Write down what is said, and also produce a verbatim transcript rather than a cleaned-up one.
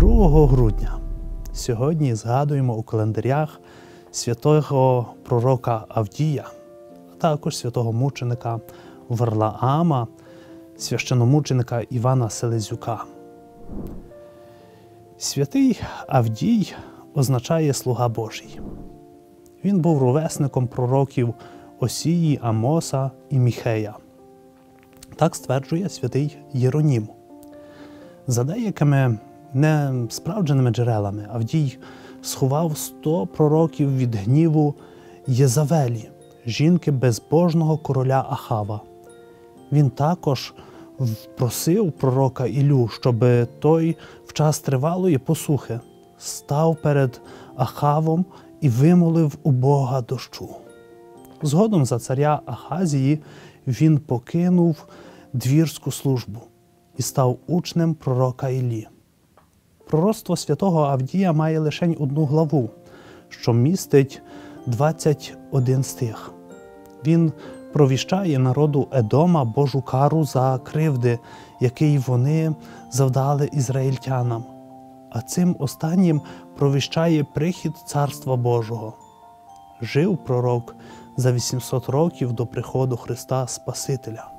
другого грудня сьогодні згадуємо у календарях святого пророка Авдія, а також святого мученика Варлаама, священомученика Івана Селезюка. Святий Авдій означає «слуга Божий». Він був ровесником пророків Осії, Амоса і Міхея. Так стверджує святий Єронім. За деякими несправдженими джерелами Авдій сховав сто пророків від гніву Єзавелі, жінки безбожного короля Ахава. Він також просив пророка Іллю, щоб той в час тривалої посухи став перед Ахавом і вимолив у Бога дощу. Згодом за царя Ахазії він покинув двірську службу і став учнем пророка Іллі. Пророцтво святого Авдія має лише одну главу, що містить двадцять один стих. Він провіщає народу Едома Божу кару за кривди, які вони завдали ізраїльтянам, а цим останнім провіщає прихід Царства Божого. Жив пророк за вісімсот років до приходу Христа Спасителя.